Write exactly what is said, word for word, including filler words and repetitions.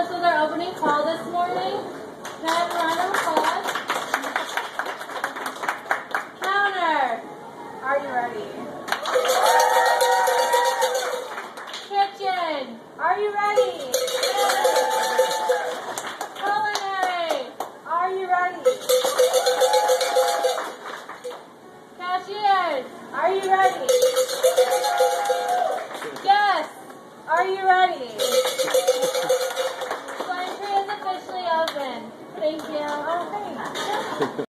us with our opening call this morning? Can I have a round of applause? Counter, are you ready? Kitchen, are you ready? Culinary, are you ready? Cashiers, are you ready?